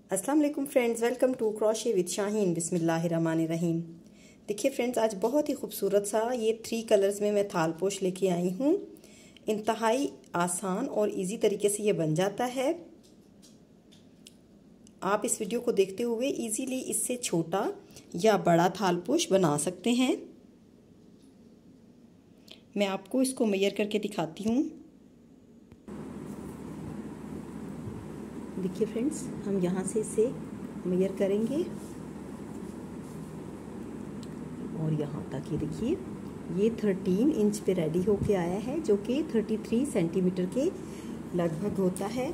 अस्सलाम वालेकुम friends, welcome to crochet with Shaheen. बिस्मिल्लाहिर्रहमानिर्रहीम। देखिए फ्रेंड्स, आज बहुत ही खूबसूरत सा ये 3 कलर्स में मैं थालपोश लेके आई हूँ। इंतहाई आसान और इजी तरीके से ये बन जाता है। आप इस वीडियो को देखते हुए इजीली इससे छोटा या बड़ा थालपोश बना सकते हैं। मैं आपको इसको मेजर करके दिखाती हूँ। देखिए फ्रेंड्स, हम यहाँ से इसे मेजर करेंगे और यहाँ तक ये देखिए ये 13 इंच पे रेडी होके आया है, जो कि 33 सेंटीमीटर के लगभग होता है।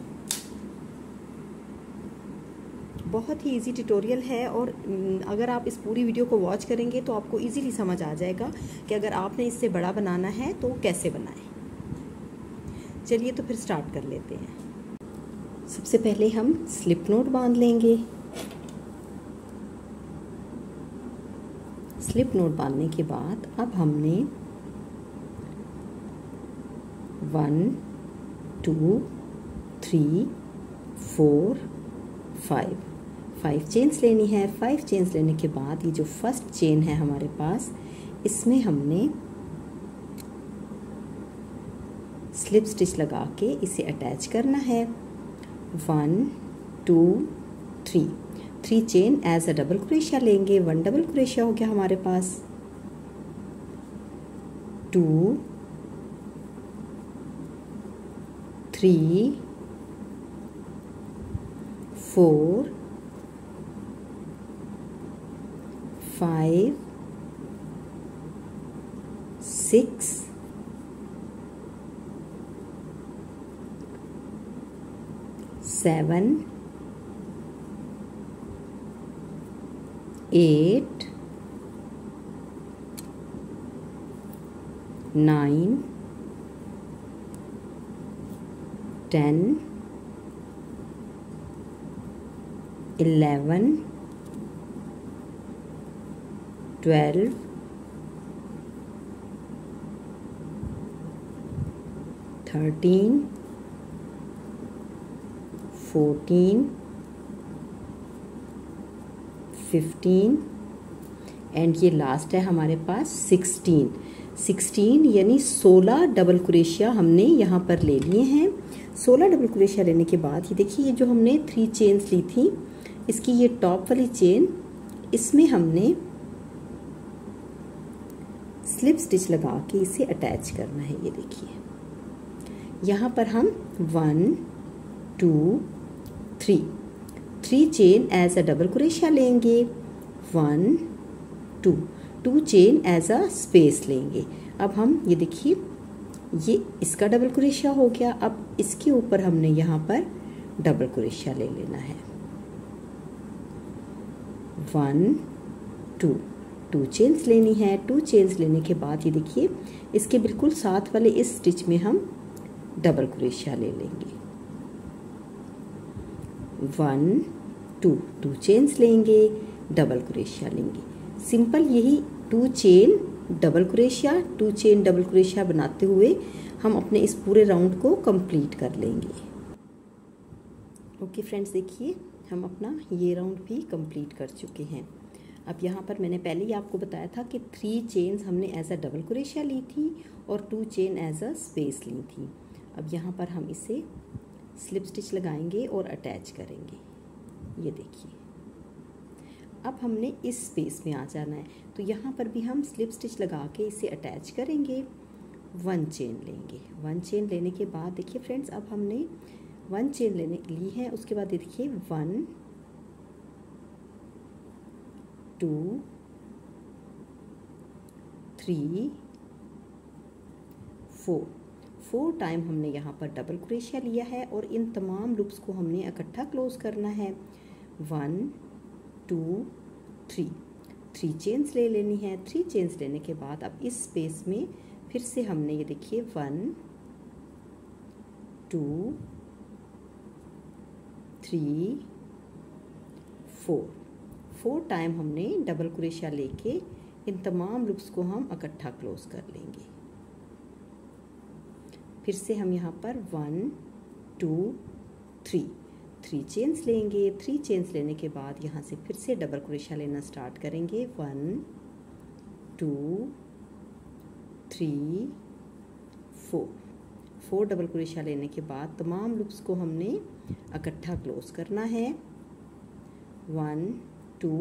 बहुत ही इजी ट्यूटोरियल है और अगर आप इस पूरी वीडियो को वॉच करेंगे तो आपको इजीली समझ आ जाएगा कि अगर आपने इससे बड़ा बनाना है तो कैसे बनाएं। चलिए तो फिर स्टार्ट कर लेते हैं। सबसे पहले हम स्लिप नॉट बांध लेंगे। स्लिप नॉट बांधने के बाद अब हमने 1 2 3 4 5 चेन्स लेनी है। 5 चेन्स लेने के बाद ये जो फर्स्ट चेन है हमारे पास, इसमें हमने स्लिप स्टिच लगा के इसे अटैच करना है। 1 2 3 चेन एज अ डबल क्रोशिया लेंगे। 1 डबल क्रोशिया हो गया हमारे पास। 2 3 4 5 6 7 8 9 10 11 12 13 14 15 एंड ये लास्ट है हमारे पास 16 यानी 16 डबल क्रोशिया हमने यहाँ पर ले लिए हैं। 16 डबल क्रोशिया लेने के बाद ये देखिए, ये जो हमने 3 चेन्स ली थी, इसकी ये टॉप वाली चेन, इसमें हमने स्लिप स्टिच लगा के इसे अटैच करना है। ये देखिए यहाँ पर हम 1 2 3 चेन एज अ डबल क्रोशिया लेंगे। 1 2 चेन एज अ स्पेस लेंगे। अब हम ये देखिए, ये इसका डबल क्रोशिया हो गया। अब इसके ऊपर हमने यहाँ पर डबल क्रोशिया ले लेना है। 1 2 चेन्स लेनी है। 2 चेन्स लेने के बाद ये देखिए, इसके बिल्कुल साथ वाले इस स्टिच में हम डबल क्रोशिया ले लेंगे। 1 2 चेन्स लेंगे, डबल क्रोशिया लेंगे। सिंपल यही 2 चेन डबल क्रोशिया बनाते हुए हम अपने इस पूरे राउंड को कंप्लीट कर लेंगे। ओके फ्रेंड्स, देखिए हम अपना ये राउंड भी कंप्लीट कर चुके हैं। अब यहाँ पर मैंने पहले ही आपको बताया था कि 3 चेन्स हमने एज अ डबल क्रोशिया ली थी और 2 चेन एज अ स्पेस ली थी। अब यहाँ पर हम इसे स्लिप स्टिच लगाएंगे और अटैच करेंगे। ये देखिए, अब हमने इस स्पेस में आ जाना है, तो यहाँ पर भी हम स्लिप स्टिच लगा के इसे अटैच करेंगे। 1 चेन लेंगे। 1 चेन लेने के बाद देखिए फ्रेंड्स, अब हमने 1 चेन ली है। उसके बाद देखिए 1 2 3 4 टाइम हमने यहाँ पर डबल क्रोशिया लिया है और इन तमाम लूप्स को हमने इकट्ठा क्लोज करना है। 1 2 3 चेन्स ले लेनी है। 3 चेन्स लेने के बाद अब इस स्पेस में फिर से हमने ये देखिए 1 2 3 4 टाइम हमने डबल क्रोशिया लेके इन तमाम लूप्स को हम इकट्ठा क्लोज कर लेंगे। फिर से हम यहाँ पर 1 2 3 3 चेन्स लेंगे। 3 चेन्स लेने के बाद यहाँ से फिर से डबल क्रोशिया लेना स्टार्ट करेंगे। 1 2 3 4 डबल क्रोशिया लेने के बाद तमाम लूप्स को हमने इकट्ठा क्लोज करना है। 1 2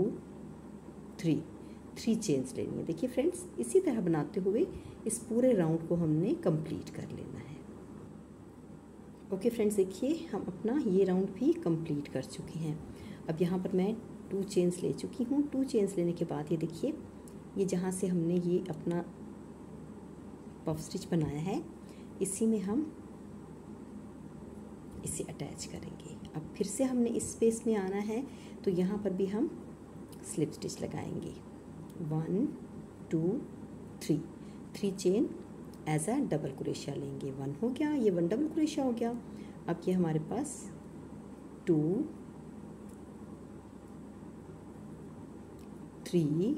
3 चेन्स लेनी है। देखिए फ्रेंड्स, इसी तरह बनाते हुए इस पूरे राउंड को हमने कंप्लीट कर लेना है। ओके फ्रेंड्स, देखिए हम अपना ये राउंड भी कंप्लीट कर चुके हैं। अब यहाँ पर मैं 2 चेन्स ले चुकी हूँ। 2 चेन्स लेने के बाद ये देखिए, ये जहाँ से हमने ये अपना पफ स्टिच बनाया है, इसी में हम इसे अटैच करेंगे। अब फिर से हमने इस स्पेस में आना है, तो यहाँ पर भी हम स्लिप स्टिच लगाएंगे। 1 2 3 चेन एज अ डबल क्रोशिया लेंगे। 1 हो गया, ये 1 डबल क्रोशिया हो गया। अब ये हमारे पास 2 3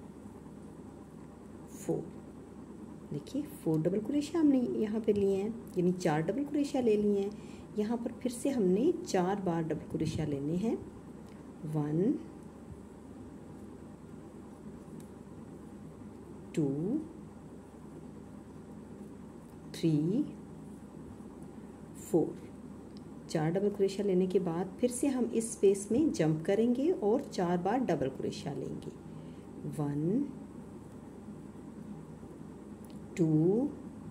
4, देखिए 4 डबल क्रोशिया हमने यहाँ पे लिए हैं, यानी 4 डबल क्रोशिया ले लिए हैं। यहाँ पर फिर से हमने 4 बार डबल क्रोशिया लेने हैं। 1 2 3 4, 4 डबल क्रोशिया लेने के बाद फिर से हम इस स्पेस में जंप करेंगे और 4 बार डबल क्रोशिया लेंगे। 1 2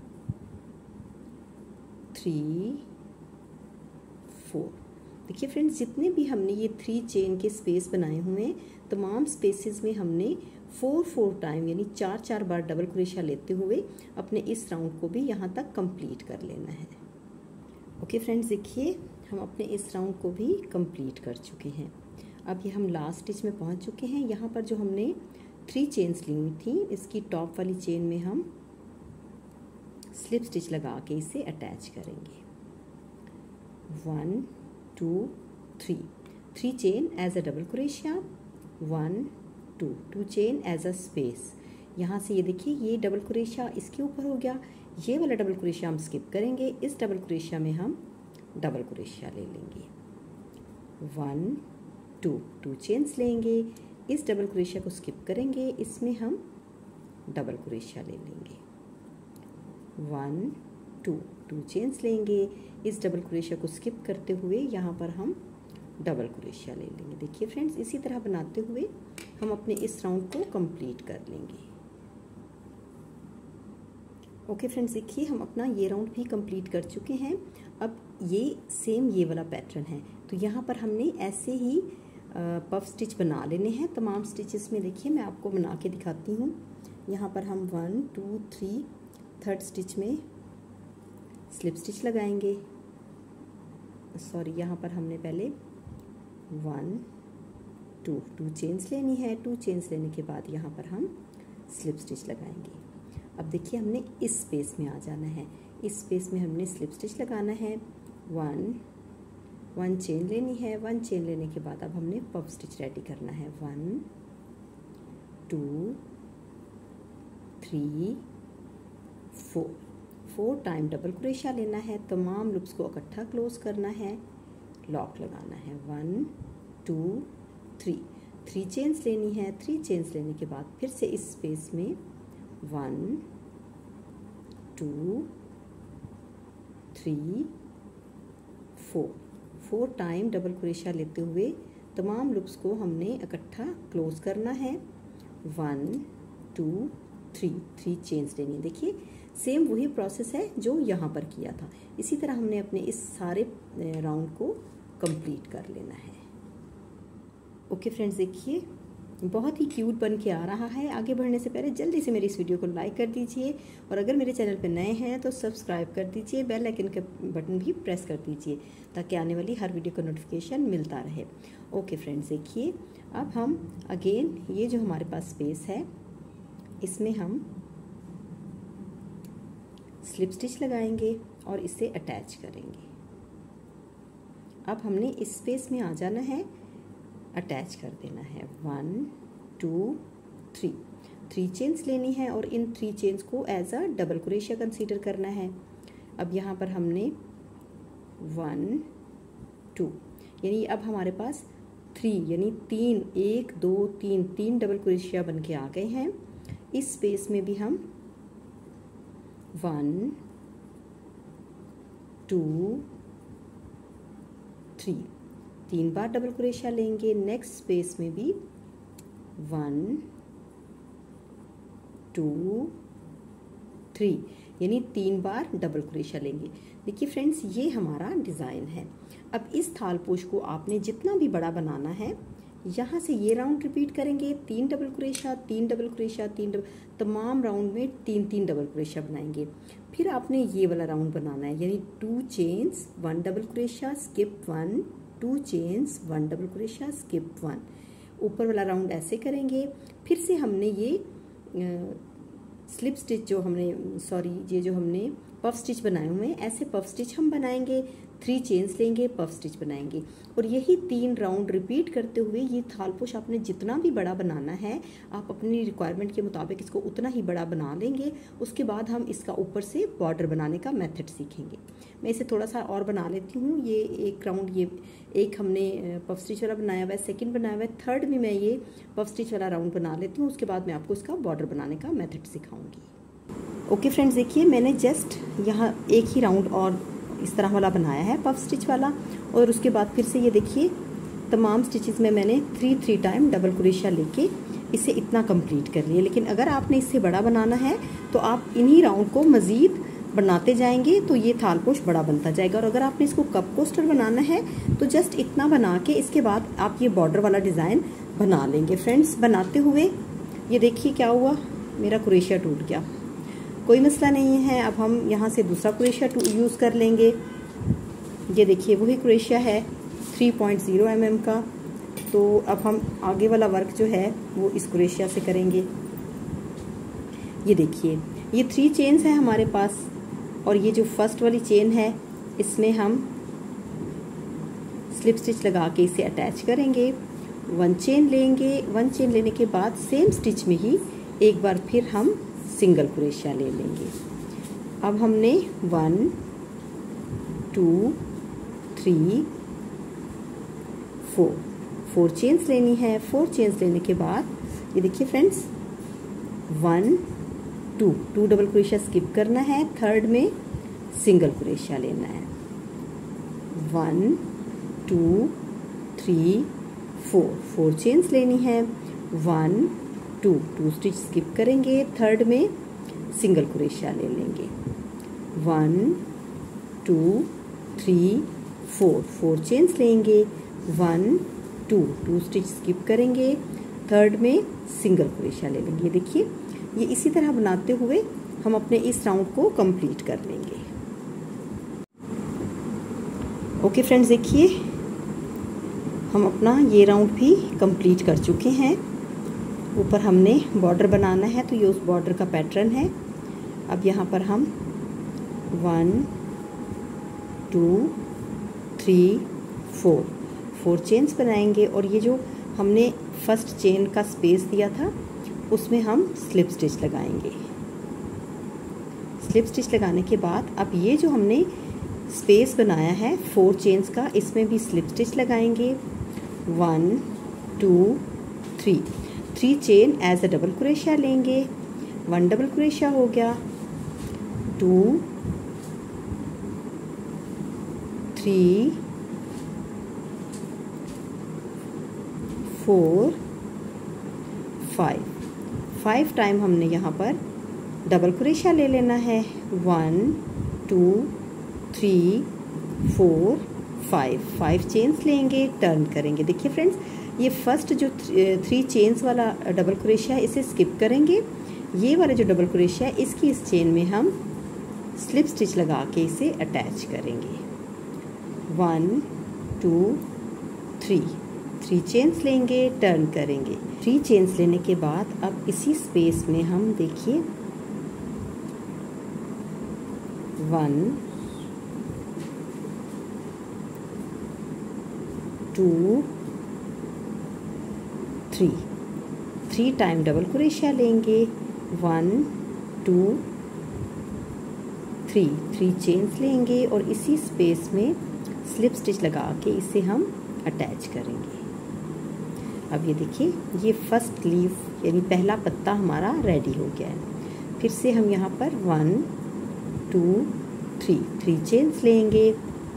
3 4। देखिए फ्रेंड्स, जितने भी हमने ये 3 चेन के स्पेस बनाए हुए हैं, तमाम स्पेसेस में हमने 4 टाइम यानी 4 बार डबल क्रोशिया लेते हुए अपने इस राउंड को भी यहाँ तक कंप्लीट कर लेना है। ओके फ्रेंड्स, देखिए हम अपने इस राउंड को भी कंप्लीट कर चुके हैं। अब ये हम लास्ट स्टिच में पहुँच चुके हैं। यहाँ पर जो हमने 3 चेन्स ली हुई थी, इसकी टॉप वाली चेन में हम स्लिप स्टिच लगा के इसे अटैच करेंगे। 1 2 3 चेन एज अ डबल क्रोशिया। 1 2 चेन एज अ स्पेस। यहाँ से ये देखिए, ये डबल क्रोशिया इसके ऊपर हो गया, ये वाला डबल क्रोशिया हम स्किप करेंगे। इस डबल क्रोशिया में हम डबल क्रोशिया ले लेंगे। 1 2 चेन्स लेंगे, इस डबल क्रोशिया को स्किप करेंगे, इसमें हम डबल क्रोशिया ले लेंगे। 1 2 चेन्स लेंगे, इस डबल क्रोशिया को स्किप करते हुए यहाँ पर हम डबल क्रोशिया ले लेंगे। देखिए फ्रेंड्स, इसी तरह बनाते हुए हम अपने इस राउंड को कंप्लीट कर लेंगे। ओके फ्रेंड्स, देखिए हम अपना ये राउंड भी कंप्लीट कर चुके हैं। अब ये सेम ये वाला पैटर्न है, तो यहाँ पर हमने ऐसे ही पफ स्टिच बना लेने हैं तमाम स्टिचेस में। देखिए मैं आपको बना के दिखाती हूँ। यहाँ पर हम 1 2 3 थर्ड स्टिच में स्लिप स्टिच लगाएंगे। सॉरी, यहाँ पर हमने पहले 1 2 चेन्स लेनी है। 2 चेन्स लेने के बाद यहाँ पर हम स्लिप स्टिच लगाएंगे। अब देखिए हमने इस स्पेस में आ जाना है, इस स्पेस में हमने स्लिप स्टिच लगाना है। 1 चेन लेनी है। 1 चेन लेने के बाद अब हमने पफ स्टिच रेडी करना है। 1 2 3 4 टाइम डबल क्रोशिया लेना है। तमाम लूप्स को इकट्ठा क्लोज करना है, लॉक लगाना है। 1 2 3 चेन्स लेनी है। 3 चेन्स लेने के बाद फिर से इस स्पेस में 1 2 3 4 टाइम डबल क्रोशिया लेते हुए तमाम लूप्स को हमने इकट्ठा क्लोज करना है। 1 2 3 चेन्स लेनी है। देखिए सेम वही प्रोसेस है जो यहाँ पर किया था। इसी तरह हमने अपने इस सारे राउंड को कंप्लीट कर लेना है। ओके फ्रेंड्स, देखिए बहुत ही क्यूट बन के आ रहा है। आगे बढ़ने से पहले जल्दी से मेरी इस वीडियो को लाइक कर दीजिए और अगर मेरे चैनल पर नए हैं तो सब्सक्राइब कर दीजिए, बेल आइकन का बटन भी प्रेस कर दीजिए ताकि आने वाली हर वीडियो का नोटिफिकेशन मिलता रहे। ओके फ्रेंड्स, देखिए अब हम अगेन ये जो हमारे पास स्पेस है इसमें हम स्लिप स्टिच लगाएंगे और इसे अटैच करेंगे। अब हमने इस स्पेस में आ जाना है, अटैच कर देना है। 1 2 3 चेन्स लेनी है और इन 3 चेन्स को एज अ डबल क्रोशिया कंसीडर करना है। अब यहाँ पर हमने 1 2 यानी अब हमारे पास 3 यानी 3 1 2 3 3 डबल क्रोशिया बन के आ गए हैं। इस स्पेस में भी हम 1 2 3 3 बार डबल क्रोशिया लेंगे। नेक्स्ट स्पेस में भी 1 2 3 यानी 3 बार डबल क्रोशिया लेंगे। देखिए फ्रेंड्स, ये हमारा डिज़ाइन है। अब इस थालपोश को आपने जितना भी बड़ा बनाना है, यहाँ से ये राउंड रिपीट करेंगे, 3 डबल क्रोशिया 3 डबल क्रोशिया 3 डबल, तमाम राउंड में 3 डबल क्रोशिया बनाएंगे। फिर आपने ये वाला राउंड बनाना है, यानी 2 चेन्स 1 डबल क्रोशिया स्किप 1, 2 चेन्स 1 डबल क्रोशिया स्किप 1। ऊपर वाला राउंड ऐसे करेंगे। फिर से हमने ये स्लिप स्टिच ये जो हमने पफ स्टिच बनाए हुए हैं, ऐसे पफ स्टिच हम बनाएंगे। 3 चेन्स लेंगे, पफ स्टिच बनाएंगे और यही 3 राउंड रिपीट करते हुए ये थालपोश आपने जितना भी बड़ा बनाना है, आप अपनी रिक्वायरमेंट के मुताबिक इसको उतना ही बड़ा बना लेंगे। उसके बाद हम इसका ऊपर से बॉर्डर बनाने का मेथड सीखेंगे। मैं इसे थोड़ा सा और बना लेती हूँ। ये एक राउंड, ये एक हमने पफ स्टिच वाला बनाया हुआ है, सेकेंड बनाया हुआ है, थर्ड भी मैं ये पफ स्टिच वाला राउंड बना लेती हूँ। उसके बाद मैं आपको इसका बॉर्डर बनाने का मेथड सिखाऊंगी। ओके फ्रेंड्स, देखिए मैंने जस्ट यहाँ एक ही राउंड और इस तरह वाला बनाया है, पफ स्टिच वाला। और उसके बाद फिर से ये देखिए तमाम स्टिचेस में मैंने 3 टाइम डबल क्रोशिया लेके इसे इतना कंप्लीट कर लिया। लेकिन अगर आपने इससे बड़ा बनाना है तो आप इन्हीं राउंड को मज़ीद बनाते जाएंगे तो ये थालपोश बड़ा बनता जाएगा। और अगर आपने इसको कप कोस्टर बनाना है तो जस्ट इतना बना के इसके बाद आप ये बॉर्डर वाला डिज़ाइन बना लेंगे। फ्रेंड्स, बनाते हुए ये देखिए क्या हुआ, मेरा क्रोशिया टूट गया। कोई मसला नहीं है, अब हम यहाँ से दूसरा क्रोशिया यूज़ कर लेंगे। ये देखिए वही क्रोशिया है 3.0 mm का। तो अब हम आगे वाला वर्क जो है वो इस क्रोशिया से करेंगे। ये देखिए ये 3 चेन्स है हमारे पास और ये जो फर्स्ट वाली चेन है इसमें हम स्लिप स्टिच लगा के इसे अटैच करेंगे। 1 चेन लेंगे। 1 चेन लेने के बाद सेम स्टिच में ही एक बार फिर हम सिंगल क्रोशिया ले लेंगे। अब हमने 1 2 3 4 चेन्स लेनी है। 4 चेन्स लेने के बाद ये देखिए फ्रेंड्स 1 2 डबल क्रोशिया स्किप करना है, थर्ड में सिंगल क्रोशिया लेना है। 1 2 3 4 चेन्स लेनी है। 1 2 स्टिच स्किप करेंगे, थर्ड में सिंगल क्रोशिया ले लेंगे। 1 2 3 4 चेन्स लेंगे। 1 2 स्टिच स्किप करेंगे, थर्ड में सिंगल क्रोशिया ले लेंगे। देखिए ये इसी तरह बनाते हुए हम अपने इस राउंड को कंप्लीट कर लेंगे। ओके फ्रेंड्स, देखिए हम अपना ये राउंड भी कंप्लीट कर चुके हैं। ऊपर हमने बॉर्डर बनाना है तो ये उस बॉर्डर का पैटर्न है। अब यहाँ पर हम 1 2 3 4 चेन्स बनाएंगे और ये जो हमने फर्स्ट चेन का स्पेस दिया था उसमें हम स्लिप स्टिच लगाएंगे। स्लिप स्टिच लगाने के बाद अब ये जो हमने स्पेस बनाया है 4 चेन्स का, इसमें भी स्लिप स्टिच लगाएंगे। 1 2 3 चेन एज अ डबल क्रोशिया लेंगे। 1 डबल क्रोशिया हो गया। 2 3 4 5 टाइम हमने यहाँ पर डबल क्रोशिया ले लेना है। 1 2 3 4 5 चेन्स लेंगे, टर्न करेंगे। देखिए फ्रेंड्स, ये फर्स्ट जो 3 चेन्स वाला डबल क्रोशिया इसे स्किप करेंगे। ये वाला जो डबल क्रोशिया इसकी इस चेन में हम स्लिप स्टिच लगा के इसे अटैच करेंगे। 1 2 3 चेन्स लेंगे, टर्न करेंगे। 3 चेन्स लेने के बाद अब इसी स्पेस में हम देखिए 1 2 3 टाइम डबल क्रोशिया लेंगे। 1 2 3 चेन्स लेंगे और इसी स्पेस में स्लिप स्टिच लगा के इसे हम अटैच करेंगे। अब ये देखिए, ये फर्स्ट लीफ यानी पहला पत्ता हमारा रेडी हो गया है। फिर से हम यहाँ पर 1 2 3 चेन्स लेंगे।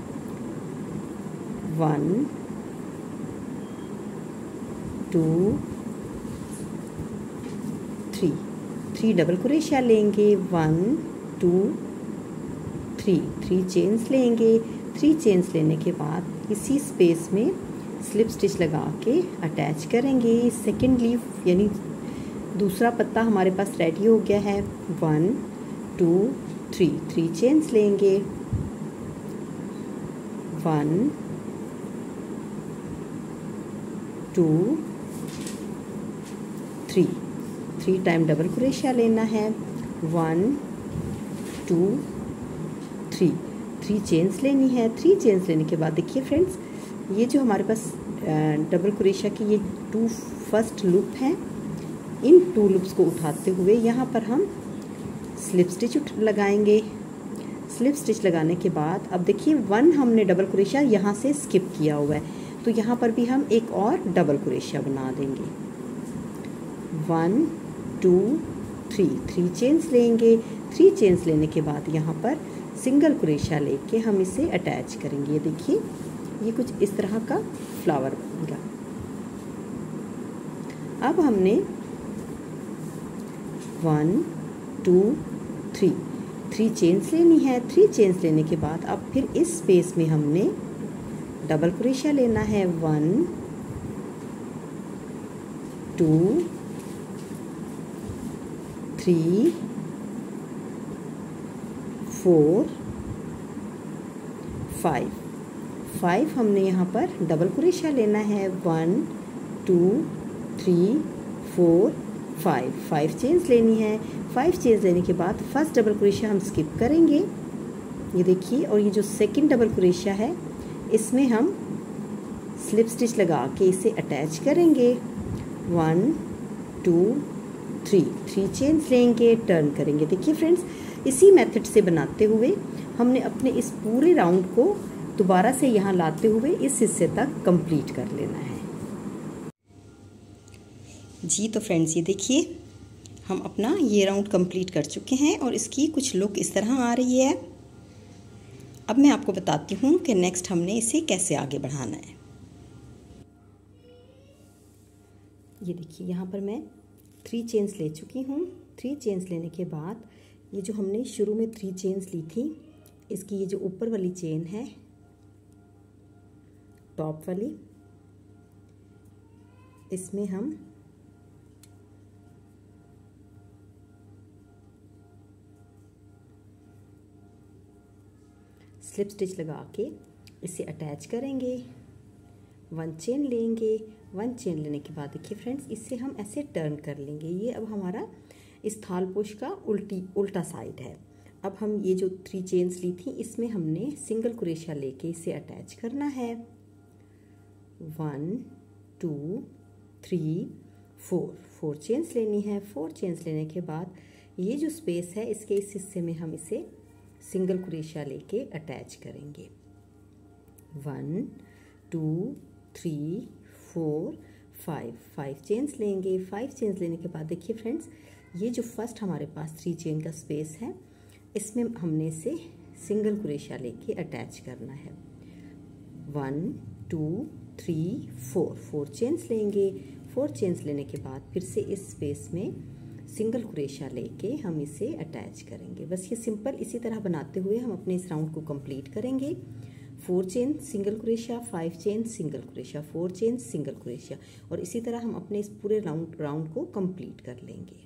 1 2 3 डबल क्रोशिया लेंगे। 1 2 3 चेन्स लेंगे। 3 चेन्स लेने के बाद इसी स्पेस में स्लिप स्टिच लगा के अटैच करेंगे। सेकंड लीफ यानी दूसरा पत्ता हमारे पास रेडी हो गया है। 1 2 3 चेन्स लेंगे। 1 2 3 टाइम डबल क्रोशिया लेना है। 1 2 3 चेन्स लेनी है। 3 चेन्स लेने के बाद देखिए फ्रेंड्स, ये जो हमारे पास डबल क्रोशिया की ये 2 फर्स्ट लूप हैं, इन 2 लूप्स को उठाते हुए यहाँ पर हम स्लिप स्टिच लगाएंगे। स्लिप स्टिच लगाने के बाद अब देखिए 1 हमने डबल क्रोशिया यहाँ से स्किप किया हुआ है, तो यहाँ पर भी हम एक और डबल क्रोशिया बना देंगे। 1 2 3 चेन्स लेंगे। 3 चेन्स लेने के बाद यहाँ पर सिंगल क्रोशिया लेके हम इसे अटैच करेंगे। ये देखिए, ये कुछ इस तरह का फ्लावर बनेगा। अब हमने 1 2 3 चेन्स लेनी है। 3 चेन्स लेने के बाद अब फिर इस स्पेस में हमने डबल क्रोशिया लेना है। 1 2 3 4 5 हमने यहाँ पर डबल क्रोशिया लेना है। 1 2 3 4 5 चेन्स लेनी है। 5 चेन्स लेने के बाद फर्स्ट डबल क्रोशिया हम स्किप करेंगे, ये देखिए, और ये जो सेकंड डबल क्रोशिया है इसमें हम स्लिप स्टिच लगा के इसे अटैच करेंगे। 1 2 3 चेन्स लेंगे, टर्न करेंगे। देखिए फ्रेंड्स, इसी मेथड से बनाते हुए हमने अपने इस पूरे राउंड को दोबारा से यहाँ लाते हुए इस हिस्से तक कंप्लीट कर लेना है। जी तो फ्रेंड्स, ये देखिए, हम अपना ये राउंड कंप्लीट कर चुके हैं और इसकी कुछ लुक इस तरह आ रही है। अब मैं आपको बताती हूँ कि नेक्स्ट हमने इसे कैसे आगे बढ़ाना है। ये देखिए, यहाँ पर मैं 3 चेन्स ले चुकी हूँ। 3 चेन्स लेने के बाद ये जो हमने शुरू में 3 चेन्स ली थी, इसकी ये जो ऊपर वाली चेन है, टॉप वाली, इसमें हम स्लिप स्टिच लगा के इसे अटैच करेंगे। 1 चेन लेंगे। 1 चेन लेने के बाद देखिए फ्रेंड्स, इसे हम ऐसे टर्न कर लेंगे। ये अब हमारा इस थालपोश का उल्टा साइड है। अब हम ये जो 3 चेन्स ली थी, इसमें हमने सिंगल क्रोशिया लेके इसे अटैच करना है। 1 2 3 4 चेन्स लेनी है। 4 चेन्स लेने के बाद ये जो स्पेस है, इसके इस हिस्से में हम इसे सिंगल क्रोशिया लेके अटैच करेंगे। 1 2 3 4 5 चेन्स लेंगे। 5 चेन्स लेने के बाद देखिए फ्रेंड्स, ये जो फर्स्ट हमारे पास 3 चेन का स्पेस है, इसमें हमने इसे सिंगल क्रोशिया लेके अटैच करना है। 1 2 3 4 चेन्स लेंगे। 4 चेन्स लेने के बाद फिर से इस स्पेस में सिंगल क्रोशिया लेके हम इसे अटैच करेंगे। बस ये सिंपल इसी तरह बनाते हुए हम अपने इस राउंड को कंप्लीट करेंगे। 4 चेन सिंगल क्रोशिया, 5 चेन सिंगल क्रोशिया, 4 चेन सिंगल क्रोशिया, और इसी तरह हम अपने इस पूरे राउंड को कंप्लीट कर लेंगे।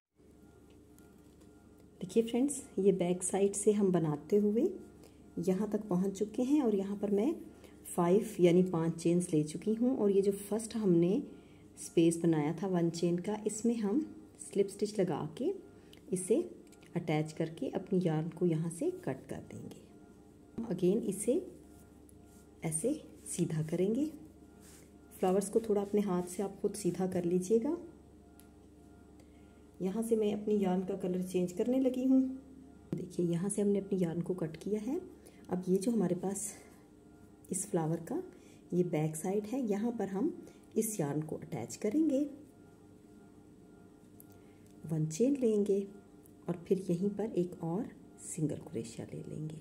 देखिए फ्रेंड्स, ये बैक साइड से हम बनाते हुए यहाँ तक पहुँच चुके हैं और यहाँ पर मैं 5 यानी 5 चेन्स ले चुकी हूँ। और ये जो फर्स्ट हमने स्पेस बनाया था 1 चेन का, इसमें हम स्लिप स्टिच लगा के इसे अटैच करके अपनी यार्न को यहाँ से कट कर देंगे। अगेन इसे ऐसे सीधा करेंगे। फ्लावर्स को थोड़ा अपने हाथ से आप खुद सीधा कर लीजिएगा। यहाँ से मैं अपनी यार्न का कलर चेंज करने लगी हूँ। देखिए, यहाँ से हमने अपनी यार्न को कट किया है। अब ये जो हमारे पास इस फ्लावर का ये बैक साइड है, यहाँ पर हम इस यार्न को अटैच करेंगे, 1 चेन लेंगे और फिर यहीं पर एक और सिंगल क्रोशिया ले लेंगे,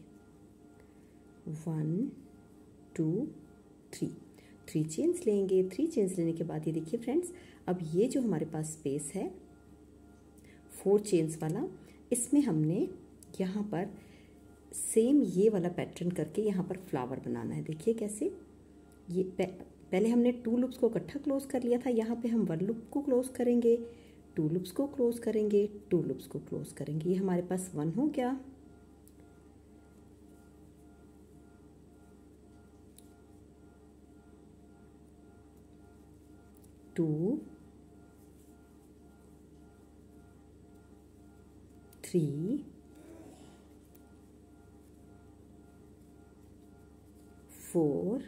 1 2 3 चेन्स लेंगे। 3 चेन्स लेने के बाद ये देखिए फ्रेंड्स, अब ये जो हमारे पास स्पेस है 4 चेन्स वाला, इसमें हमने यहाँ पर सेम ये वाला पैटर्न करके यहाँ पर फ्लावर बनाना है। देखिए कैसे, ये पहले हमने 2 लूप्स को इकट्ठा क्लोज कर लिया था, यहाँ पे हम 1 लूप को क्लोज करेंगे, 2 लूप्स को क्लोज करेंगे, 2 लूप्स को क्लोज करेंगे। ये हमारे पास 1 हो गया। टू 3 4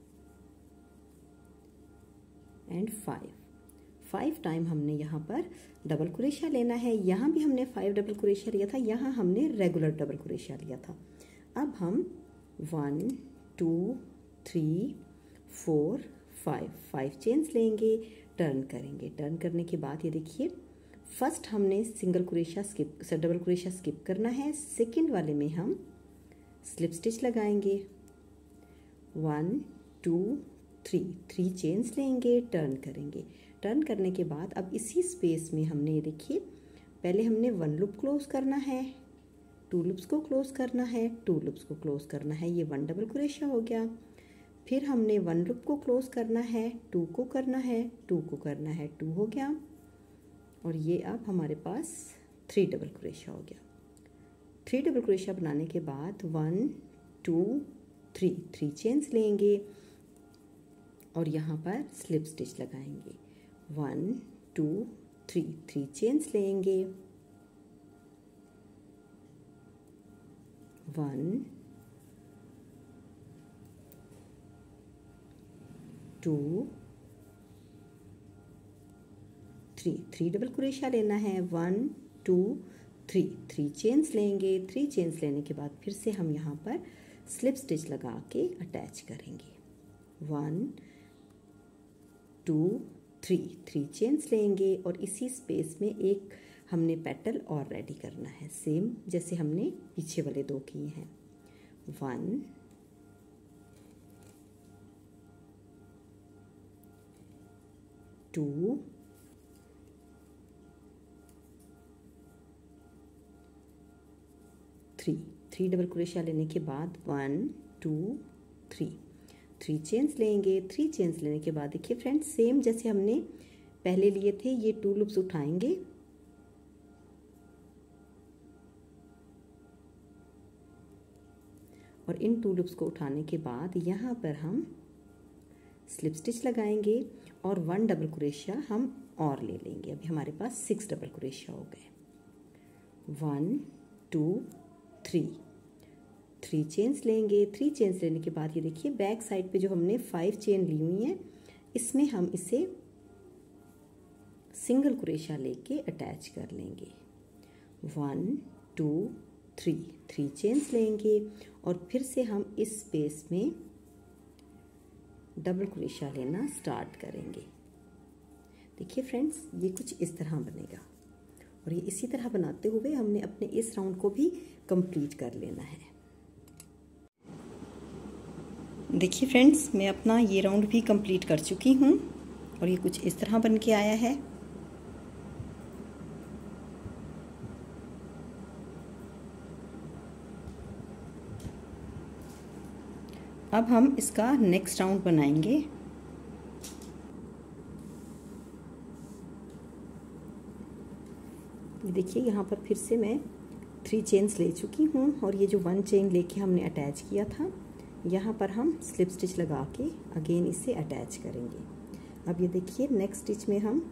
एंड 5 टाइम हमने यहाँ पर डबल क्रोशिया लेना है। यहाँ भी हमने 5 डबल क्रोशिया लिया था, यहाँ हमने रेगुलर डबल क्रोशिया लिया था। अब हम 1 2 3 4 5 चेन्स लेंगे, टर्न करेंगे। टर्न करने के बाद ये देखिए, फर्स्ट हमने सिंगल क्रोशिया डबल क्रोशिया स्किप करना है, सेकंड वाले में हम स्लिप स्टिच लगाएंगे, 1 2 3 चेन्स लेंगे, टर्न करेंगे। टर्न करने के बाद अब इसी स्पेस में हमने ये देखिए, पहले हमने 1 लूप क्लोज करना है, 2 लूप्स को क्लोज करना है, 2 लूप्स को क्लोज करना है, ये 1 डबल क्रोशिया हो गया। फिर हमने 1 लूप को क्लोज करना है, 2 को करना है, 2 को करना है, 2 हो गया। और ये अब हमारे पास 3 डबल क्रोशिया हो गया। 3 डबल क्रोशिया बनाने के बाद 1 2 3 चेन्स लेंगे और यहाँ पर स्लिप स्टिच लगाएंगे, 1 2 3 चेन्स लेंगे, 1 2 3 डबल क्रोशिया लेना है, 1 2 3 चेन्स लेंगे। 3 चेन्स लेने के बाद फिर से हम यहाँ पर स्लिप स्टिच लगा के अटैच करेंगे, 1 2 3 चेन्स लेंगे और इसी स्पेस में एक हमने पेटल और रेडी करना है, सेम जैसे हमने पीछे वाले 2 किए हैं, 1 2 3 डबल क्रोशिया लेने के बाद 1 2 3 चेन्स लेंगे। 3 चेन्स लेने के बाद देखिए फ्रेंड्स, सेम जैसे हमने पहले लिए थे, ये 2 लूप्स उठाएंगे और इन 2 लूप्स को उठाने के बाद यहाँ पर हम स्लिप स्टिच लगाएंगे और 1 डबल क्रोशिया हम और ले लेंगे। अभी हमारे पास 6 डबल क्रोशिया हो गए, 1 2 3 चेन्स लेंगे। 3 चेन्स लेने के बाद ये देखिए, बैक साइड पे जो हमने 5 चेन ली हुई हैं, इसमें हम इसे सिंगल क्रोशिया लेके अटैच कर लेंगे, 1 2 3 चेन्स लेंगे और फिर से हम इस स्पेस में डबल क्रोशिया लेना स्टार्ट करेंगे। देखिए फ्रेंड्स, ये कुछ इस तरह बनेगा और ये इसी तरह बनाते हुए हमने अपने इस राउंड को भी कंप्लीट कर लेना है। देखिए फ्रेंड्स, मैं अपना ये राउंड भी कंप्लीट कर चुकी हूँ और ये कुछ इस तरह बन के आया है। अब हम इसका नेक्स्ट राउंड बनाएंगे। देखिए यहाँ पर फिर से मैं 3 चेन्स ले चुकी हूँ और ये जो 1 चेन लेके हमने अटैच किया था, यहाँ पर हम स्लिप स्टिच लगा के अगेन इसे अटैच करेंगे। अब ये देखिए, नेक्स्ट स्टिच में हम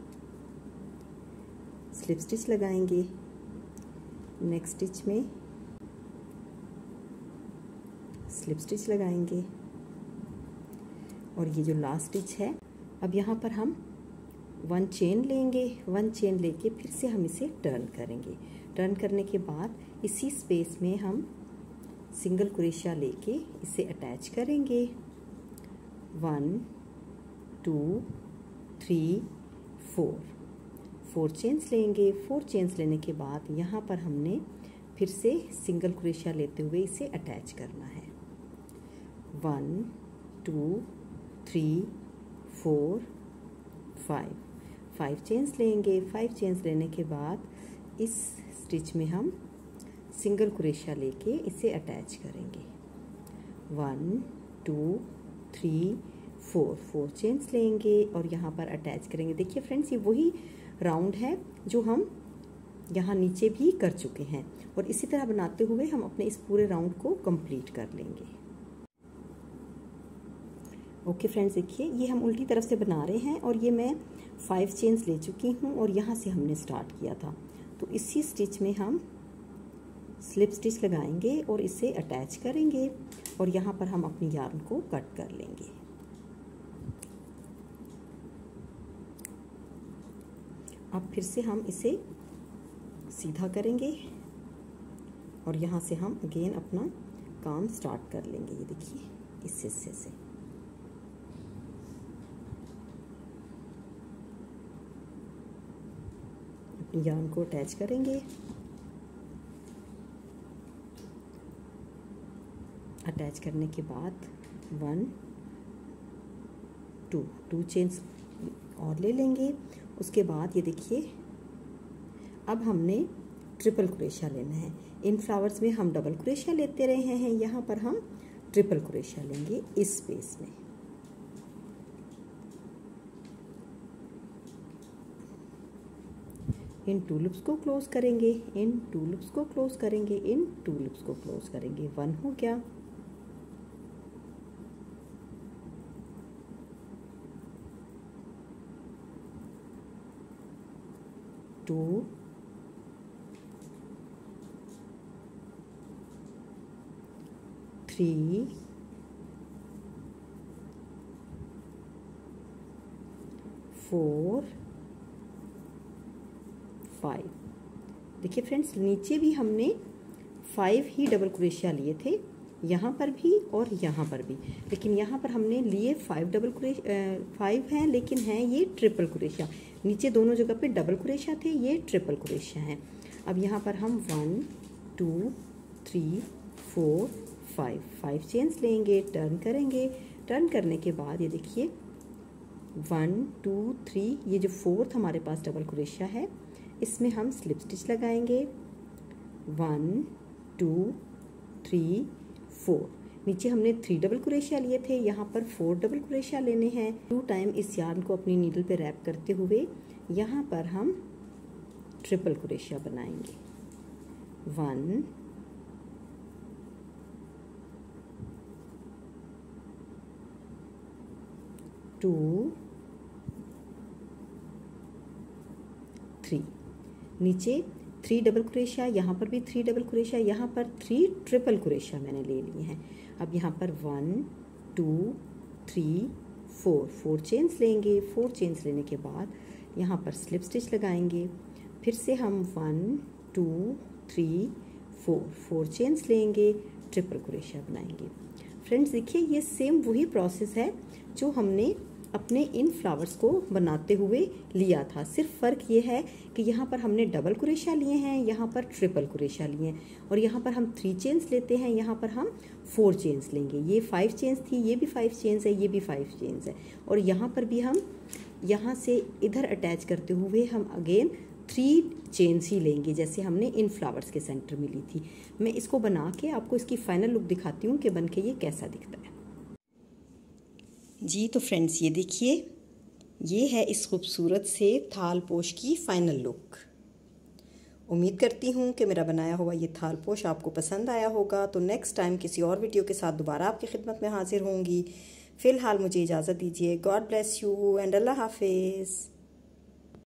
स्लिप स्टिच लगाएंगे, नेक्स्ट स्टिच में स्लिप स्टिच लगाएंगे और ये जो लास्ट स्टिच है, अब यहाँ पर हम 1 चेन लेंगे, 1 चेन लेके फिर से हम इसे टर्न करेंगे। टर्न करने के बाद इसी स्पेस में हम सिंगल क्रोशिया लेके इसे अटैच करेंगे, 1 2 3 4 चेन्स लेंगे। 4 चेन्स लेने के बाद यहाँ पर हमने फिर से सिंगल क्रोशिया लेते हुए इसे अटैच करना है। 1 2 3 4 5 चेन्स लेंगे। 5 चेन्स लेने के बाद इस स्टिच में हम सिंगल क्रोशिया लेके इसे अटैच करेंगे। 1 2 3 4 चेन्स लेंगे और यहाँ पर अटैच करेंगे। देखिए फ्रेंड्स, ये वही राउंड है जो हम यहाँ नीचे भी कर चुके हैं और इसी तरह बनाते हुए हम अपने इस पूरे राउंड को कंप्लीट कर लेंगे। ओके फ्रेंड्स, देखिए ये हम उल्टी तरफ से बना रहे हैं और ये मैं 5 चेन्स ले चुकी हूँ और यहाँ से हमने स्टार्ट किया था। तो इसी स्टिच में हम स्लिप स्टिच लगाएंगे और इसे अटैच करेंगे और यहाँ पर हम अपनी यार्न को कट कर लेंगे। अब फिर से हम इसे सीधा करेंगे और यहाँ से हम अगेन अपना काम स्टार्ट कर लेंगे। ये देखिए इस हिस्से से अपनी यार्न को अटैच करेंगे। अटैच करने के बाद 1 2 चेन्स और ले लेंगे। उसके बाद ये देखिए अब हमने ट्रिपल क्रोशिया लेना है। इन फ्लावर्स में हम डबल क्रोशिया लेते रहे हैं, यहाँ पर हम ट्रिपल क्रोशिया लेंगे इस स्पेस में। इन 2 लूप्स को क्लोज करेंगे, इन 2 लूप्स को क्लोज करेंगे, इन 2 लूप्स को क्लोज करेंगे। 1 हो गया। 2 3 4 5। देखिए फ्रेंड्स, नीचे भी हमने 5 ही डबल क्रोशिया लिए थे, यहाँ पर भी और यहाँ पर भी, लेकिन यहाँ पर हमने लिए 5 हैं, लेकिन हैं ये ट्रिपल क्रोशिया। नीचे दोनों जगह पे डबल क्रोशिया थे, ये ट्रिपल क्रोशिया हैं। अब यहाँ पर हम 1 2 3 4 5 चेन्स लेंगे, टर्न करेंगे। टर्न करने के बाद ये देखिए 1 2 3, ये जो 4th हमारे पास डबल क्रोशिया है इसमें हम स्लिप स्टिच लगाएंगे। 1 2 3 4। नीचे हमने 3 डबल क्रोशिया लिए थे, यहाँ पर 4 डबल क्रोशिया लेने हैं। 2 टाइम इस यार्न को अपनी नीडल पे रैप करते हुए यहाँ पर हम ट्रिपल क्रोशिया बनाएंगे। 1 2 3। नीचे 3 डबल क्रोशिया, यहाँ पर भी 3 डबल क्रोशिया, यहाँ पर 3 ट्रिपल क्रोशिया मैंने ले लिए हैं। अब यहाँ पर 1 2 3 4 चेन्स लेंगे। 4 चेन्स लेने के बाद यहाँ पर स्लिप स्टिच लगाएंगे। फिर से हम 1 2 3 4 चेन्स लेंगे, ट्रिपल क्रोशिया बनाएंगे। फ्रेंड्स देखिए, ये सेम वही प्रोसेस है जो हमने अपने इन फ्लावर्स को बनाते हुए लिया था। सिर्फ फ़र्क ये है कि यहाँ पर हमने डबल क्रोशिया लिए हैं, यहाँ पर ट्रिपल क्रोशिया लिए हैं, और यहाँ पर हम 3 चेन्स लेते हैं, यहाँ पर हम 4 चेन्स लेंगे। ये 5 चेन्स थी, ये भी 5 चेन्स है, ये भी 5 चेन्स है, और यहाँ पर भी हम यहाँ से इधर अटैच करते हुए हम अगेन 3 चेन्स ही लेंगे, जैसे हमने इन फ्लावर्स के सेंटर में ली थी। मैं इसको बना के आपको इसकी फाइनल लुक दिखाती हूँ कि बन के ये कैसा दिखता है। जी तो फ्रेंड्स, ये देखिए, ये है इस खूबसूरत से थाल पोश की फाइनल लुक। उम्मीद करती हूँ कि मेरा बनाया हुआ ये थाल पोश आपको पसंद आया होगा। तो नेक्स्ट टाइम किसी और वीडियो के साथ दोबारा आपकी खिदमत में हाजिर होंगी। फ़िलहाल मुझे इजाज़त दीजिए। गॉड ब्लेस यू एंड अल्लाह हाफिज़।